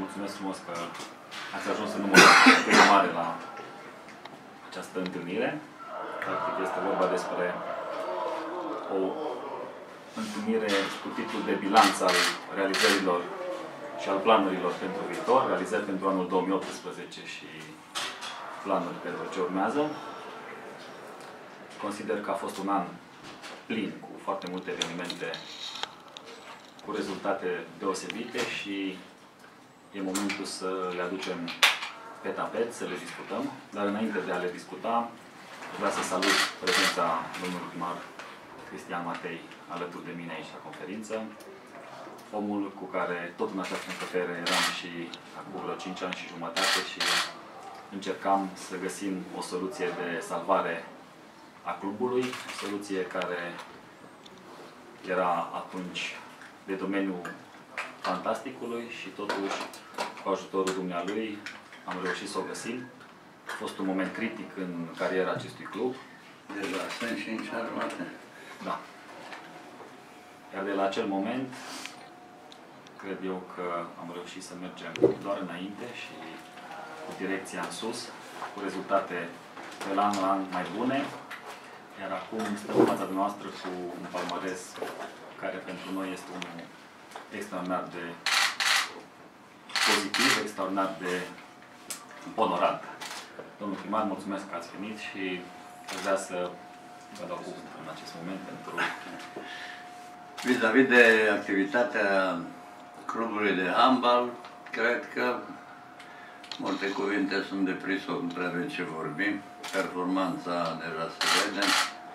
mulțumesc frumos că ați ajuns în numărul atât de mare la această întâlnire. Practic este vorba despre o întâlnire cu titlul de bilanț al realizărilor și al planurilor pentru viitor, realizări pentru anul 2018 și planuri pentru ce urmează. Consider că a fost un an plin, cu foarte multe evenimente, cu rezultate deosebite și e momentul să le aducem pe tapet, să le discutăm. Dar înainte de a le discuta, vreau să salut prezența domnului primar Cristian Matei alături de mine aici la conferință. Omul cu care tot în această încăpere eram și acum vreo 5 ani și jumătate și încercam să găsim o soluție de salvare a clubului, o soluție care era atunci de domeniul fantasticului și totuși, cu ajutorul dumnealui, am reușit să o găsim. A fost un moment critic în cariera acestui club. Deja sunt 5 ani jumate. Da. Iar de la acel moment, cred eu că am reușit să mergem doar înainte și cu direcția în sus, cu rezultate de la an la an mai bune. Iar acum stăm în fața noastră cu un palmares care pentru noi este unul extraordinar de pozitiv, extraordinar de onorant. Domnul primar, mulțumesc că ați venit și aș vrea să vă dau cuvântul în acest moment pentru... Vis-a-vis de activitatea clubului de handbal, cred că multe cuvinte sunt de prisos, nu prea avem ce vorbim. Performanța deja se vede.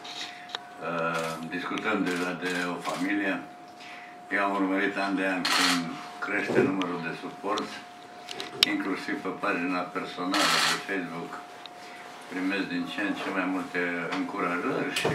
Discutăm deja de o familie. Eu am urmărit an de an cum crește numărul de suporți, inclusiv pe pagina personală de Facebook. Primesc din ce în ce mai multe încurajări și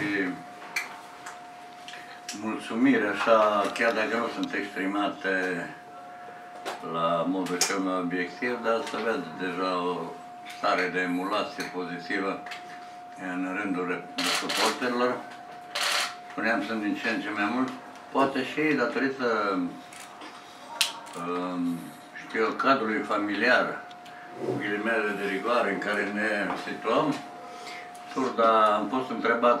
mulțumiri, așa, chiar dacă nu sunt exprimate la modul cel mai obiectiv, dar să vezi deja o stare de emulație pozitivă în rândul suporterilor. Spuneam, sunt din ce în ce mai mult, poate și datorită, știu eu, cadrului familiar, ghilimele de rigoare în care ne situăm. Surda, am fost întrebat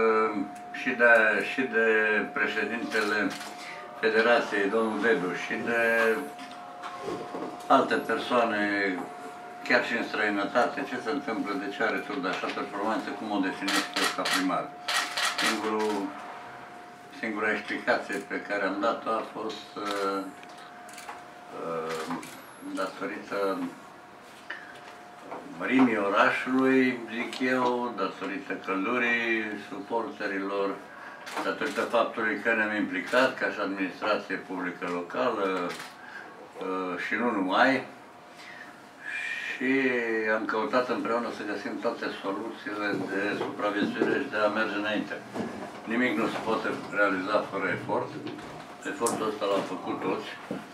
și de președintele Federației, domnul Dedu, și de alte persoane, chiar și în străinătate, ce se întâmplă, de ce are Surda așa performanță, cum o definesc eu ca primar. Singura explicație pe care am dat-o a fost datorită mărimii orașului, zic eu, datorită căldurii suporterilor, datorită faptului că ne-am implicat ca și administrație publică locală și nu numai. Și am căutat împreună să găsim toate soluțiile de supraviețuire și de a merge înainte. Nimic nu se poate realiza fără efort. Efortul ăsta l-au făcut toți.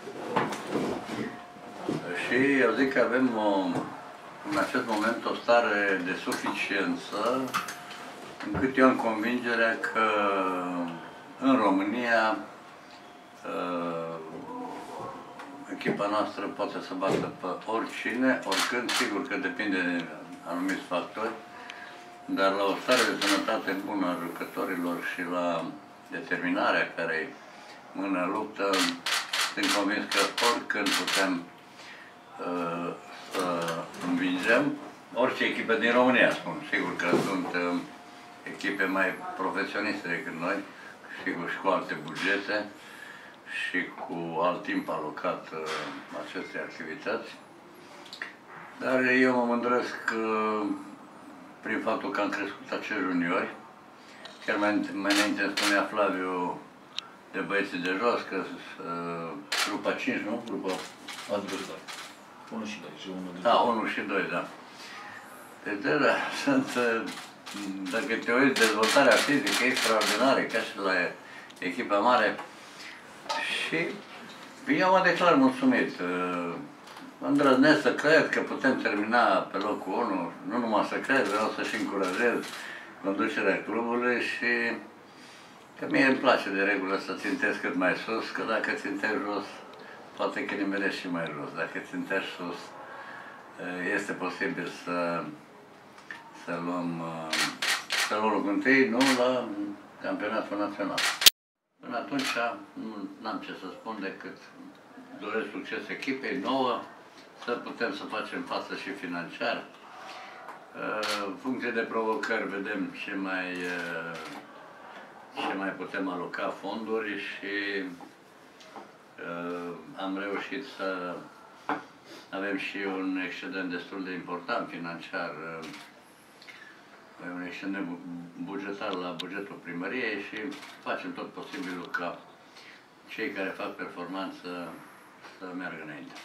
Și eu zic că avem în acest moment o stare de suficiență, încât eu am convingerea că în România echipa noastră poate să bată pe oricine, oricând, sigur că depinde de anumiți factori, dar la o stare de sănătate bună a jucătorilor și la determinarea care-i mână luptă, sunt convins că oricând putem să învingem orice echipă din România, spun. Sigur că sunt echipe mai profesioniste decât noi, sigur și cu alte bugete și cu alt timp alocat acestei activități. Dar eu mă mândresc prin faptul că am crescut acești juniori. Chiar mai înainte îmi spunea Flaviu de băieții de jos, că grupa 5, nu? Grupa 4, 1 și 2 și 1 din 1 și 2, da. Deci deja sunt, dacă te uiți, dezvoltarea fizică extraordinară, ca și la echipa mare. Și eu mă declar mulțumit. Îndrăznesc să cred că putem termina pe locul 1, nu numai să cred, vreau să-și încurajez conducerea clubului și că mie îmi place de regulă să țintesc cât mai sus, că dacă țintesc jos, poate că nimerești și mai jos. Dacă țintești sus, este posibil să luăm locul întâi, nu la campionatul național. Până atunci n-am ce să spun decât doresc succes echipei nouă, să putem să facem față și financiar. În funcție de provocări vedem ce mai putem aloca fonduri și am reușit să avem și un excedent destul de important financiar, un excedent bugetar la bugetul primăriei și facem tot posibilul ca cei care fac performanță să meargă înainte.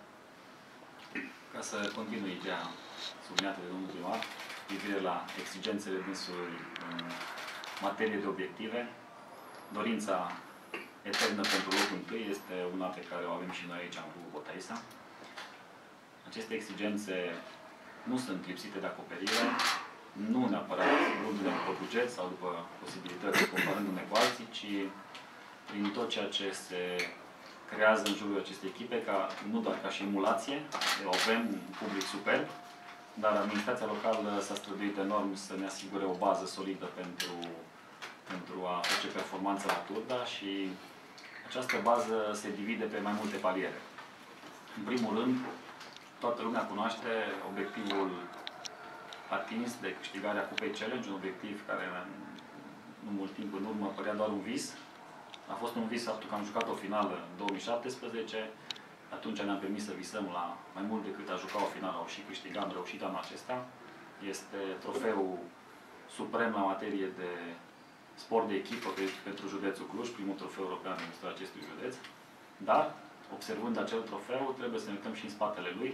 Ca să continui ideea subliniată de domnul primar, privire la exigențele dânsului în materie de obiective, dorința eternă pentru locul întâi este una pe care o avem și noi aici în Clubul Botaisa. Aceste exigențe nu sunt lipsite de acoperire, nu neapărat luându-ne după buget sau după posibilități comparându-ne cu alții, ci prin tot ceea ce se creează în jurul acestei echipe, nu doar ca și emulație, avem un public superb, dar administrația locală s-a străduit enorm să ne asigure o bază solidă pentru a face performanță la Turda și această bază se divide pe mai multe paliere. În primul rând, toată lumea cunoaște obiectivul atins de câștigarea Cupei Challenge, un obiectiv care nu mult timp în urmă părea doar un vis. A fost un vis faptul că am jucat o finală în 2017, atunci ne-am permis să visăm la mai mult decât a juca o finală, au și câștigat, am reușit anul acesta. Este trofeul suprem la materie de sport de echipă pentru județul Cluj, primul trofeu european în istoria acestui județ. Dar, observând acel trofeu, trebuie să ne uităm și în spatele lui.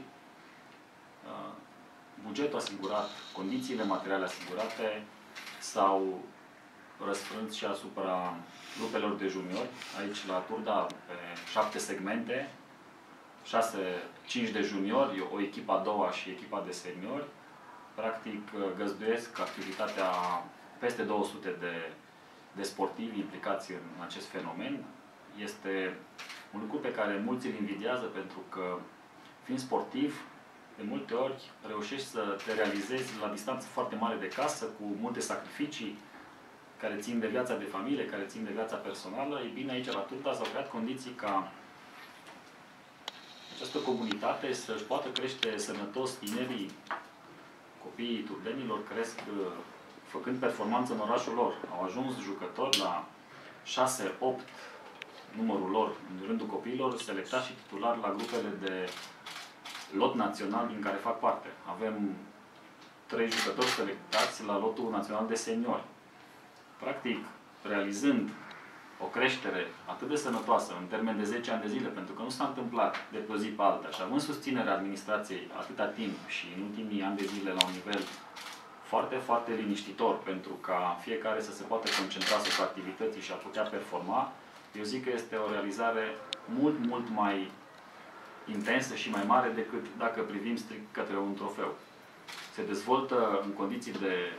Bugetul asigurat, condițiile materiale asigurate s-au răsfrânt și asupra grupelor de juniori. Aici, la Turda, pe 7 segmente, 5 de juniori, o echipă a doua și echipa de seniori. Practic, găzduiesc activitatea peste 200 de sportivi implicați în acest fenomen. Este un lucru pe care mulți îl invidiază pentru că, fiind sportiv, de multe ori reușești să te realizezi la distanță foarte mare de casă, cu multe sacrificii care țin de viața de familie, care țin de viața personală. Ei bine, aici la Turda s-au creat condiții ca această comunitate să-și poată crește sănătos tinerii. Copiii turdenilor cresc făcând performanță în orașul lor. Au ajuns jucători la 6-8 numărul lor în rândul copiilor, selectați și titulari la grupele de lot național din care fac parte. Avem 3 jucători selectați la lotul național de seniori. Practic, realizând o creștere atât de sănătoasă în termen de 10 ani de zile, pentru că nu s-a întâmplat de pe o zi pe alta, și având susținerea administrației atâta timp și în ultimii ani de zile la un nivel foarte, foarte liniștitor, pentru ca fiecare să se poată concentra asupra activității și a putea performa, eu zic că este o realizare mult, mult mai intensă și mai mare decât dacă privim strict către un trofeu. Se dezvoltă în condiții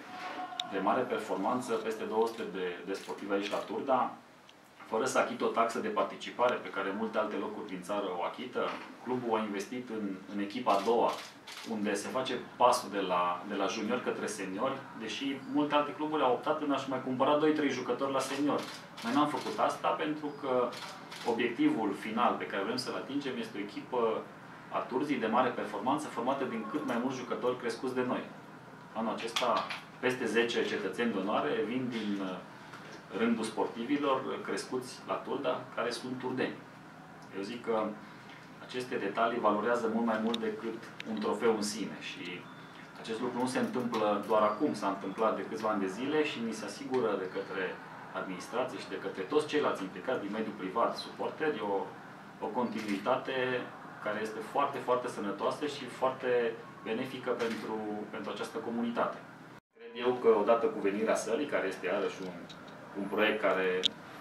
de mare performanță peste 200 de sportivi aici la Turda, fără să achită o taxă de participare pe care multe alte locuri din țară o achită. Clubul a investit în echipa a doua, unde se face pasul de la junior către seniori, deși multe alte cluburi au optat în a-și mai cumpăra 2-3 jucători la seniori. Noi n-am făcut asta pentru că obiectivul final pe care vrem să-l atingem este o echipă a Turzii de mare performanță, formată din cât mai mulți jucători crescuți de noi. Anul acesta, peste 10 cetățeni de onoare vin din rândul sportivilor crescuți la Turda, care sunt turdeni. Eu zic că aceste detalii valorează mult mai mult decât un trofeu în sine și acest lucru nu se întâmplă doar acum, s-a întâmplat de câțiva ani de zile și ni se asigură de către administrație și de către toți ceilalți implicați din mediul privat, suporteri, o continuitate care este foarte, foarte sănătoasă și foarte benefică pentru această comunitate. Cred eu că odată cu venirea sălii, care este iarăși un proiect care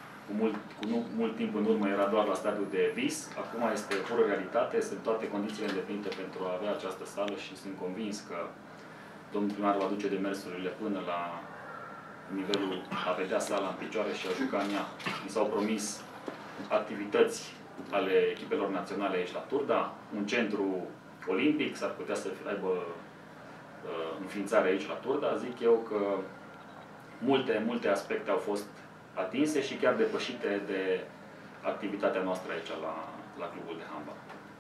cu mult timp în urmă era doar la stadiul de vis, acum este pură realitate, sunt toate condițiile îndeplinite pentru a avea această sală și sunt convins că domnul primar va duce demersurile până la nivelul a vedea sala în picioare și a juca în ea. Mi s-au promis activități ale echipelor naționale aici la Turda, un centru olimpic, s-ar putea să aibă înființare aici la Turda. Zic eu că multe aspecte au fost atinse și chiar depășite de activitatea noastră aici la clubul de handbal.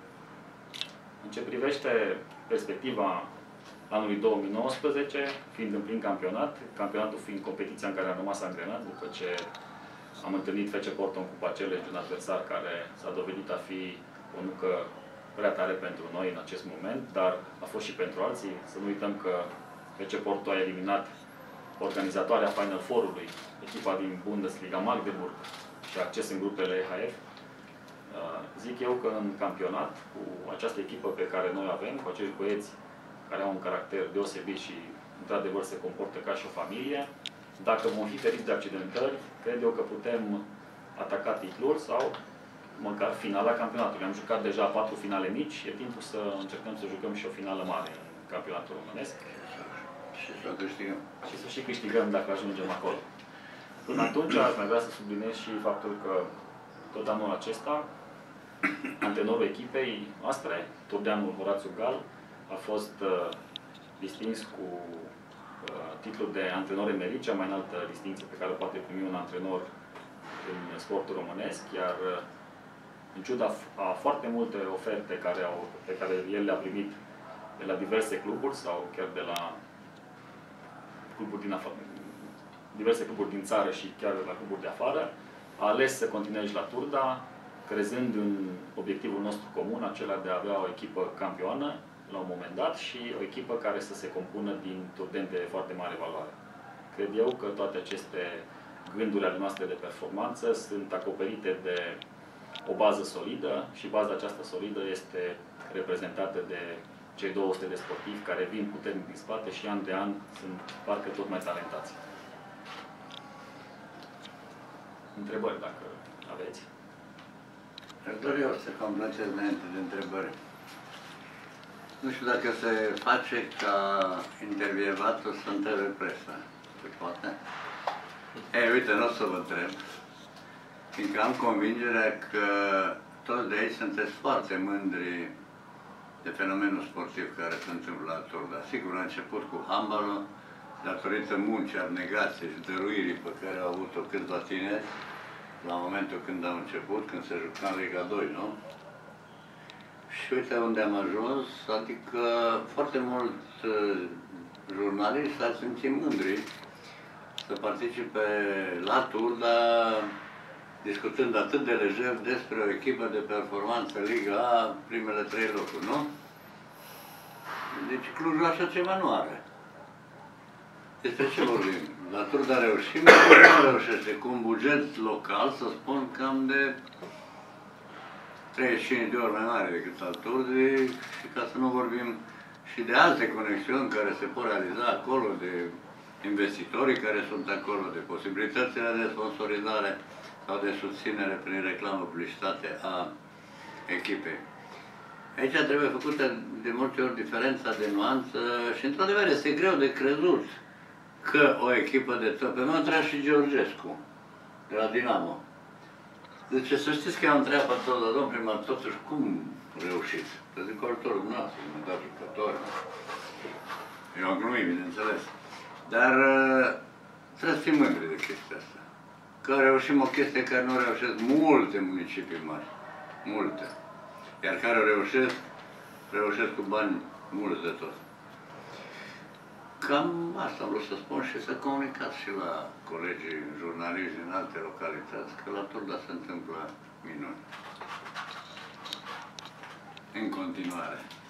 În ce privește perspectiva anului 2019, fiind în plin campionat, campionatul fiind competiția în care am rămas angrenat, după ce am întâlnit FC Porto în Cupa Challenge, un adversar care s-a dovedit a fi o nucă prea tare pentru noi în acest moment, dar a fost și pentru alții. Să nu uităm că FC Porto a eliminat organizatoarea Final Four-ului, echipa din Bundesliga Magdeburg și acces în grupele EHF. Zic eu că în campionat, cu această echipă pe care noi avem, cu acești băieți care au un caracter deosebit și într-adevăr se comportă ca și o familie, dacă vom fi feriți de accidentări, cred eu că putem ataca titlul sau măcar finala campionatului. Am jucat deja 4 finale mici, e timpul să încercăm să jucăm și o finală mare în campionatul românesc. Și să câștigăm. Și să și câștigăm dacă ajungem acolo. Până atunci aș mai vrea să subliniez și faptul că tot anul acesta antrenorul echipei noastre, turdeanul Horațiu Gal, a fost distins cu titlul de antrenor emerit, cea mai înaltă distinție pe care o poate primi un antrenor în sportul românesc, iar în ciuda a foarte multe oferte pe care el le-a primit de la diverse cluburi sau chiar de la cluburi diverse cluburi din țară și chiar de la cluburi de afară, a ales să continue aici la Turda, crezând în obiectivul nostru comun, acela de a avea o echipă campioană la un moment dat și o echipă care să se compună din turdeni de foarte mare valoare. Cred eu că toate aceste gânduri ale noastre de performanță sunt acoperite de o bază solidă și baza aceasta solidă este reprezentată de cei 200 de sportivi care vin puternic din spate și an de an sunt parcă tot mai talentați. Întrebări, dacă aveți. Aș dori eu să completez înainte de întrebări. Nu știu dacă se face ca intervievatul să întrebe presa. Se poate? Ei, uite, nu o să vă întreb. Fiindcă am convingerea că toți de aici sunteți foarte mândri de fenomenul sportiv care se întâmplă la Turda. Sigur, a început cu handbalul, datorită muncii, abnegației și dăruirii pe care au avut-o câțiva tineri la momentul când am început, când se juca în Liga 2, nu? Și uite unde am ajuns, adică foarte mult jurnaliști s-ar simți mândri să participe la Turda, discutând atât de lejer despre o echipă de performanță Liga A, primele 3 locuri, nu? Deci Clujul așa ceva nu are. Despre ce vorbim? La Turda reușim, nu reușește cu un buget local, să spun, cam de 35 de ori mai mare decât al Turdei și ca să nu vorbim și de alte conexiuni care se pot realiza acolo, de investitorii care sunt acolo, de posibilitățile de sponsorizare sau de susținere prin reclamă publicitate a echipei. Aici trebuie făcută de multe ori diferența de nuanță și într-adevăr este greu de crezut că o echipă de top, pe mine întreabă și Georgescu, de la Dinamo. Deci să știți că eu întreabă pe tot, domnul primar, totuși cum reușiți? Că zic cu ajutorul dumneavoastră, mi-a dat jucători. Eu am glumit, bineînțeles. Dar trebuie să fim mândri de chestia asta. Că reușim o chestie care nu reușesc multe municipii mari. Multe. Iar care reușesc cu bani mulți de tot. Cam asta am vrut să spun și să comunicați și la colegii jurnaliști din alte localități că la Turda se întâmplă minuni. În continuare.